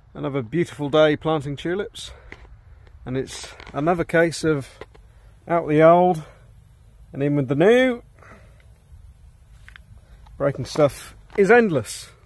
Another beautiful day planting tulips, and it's another case of out the old and in with the new. Breaking stuff is endless.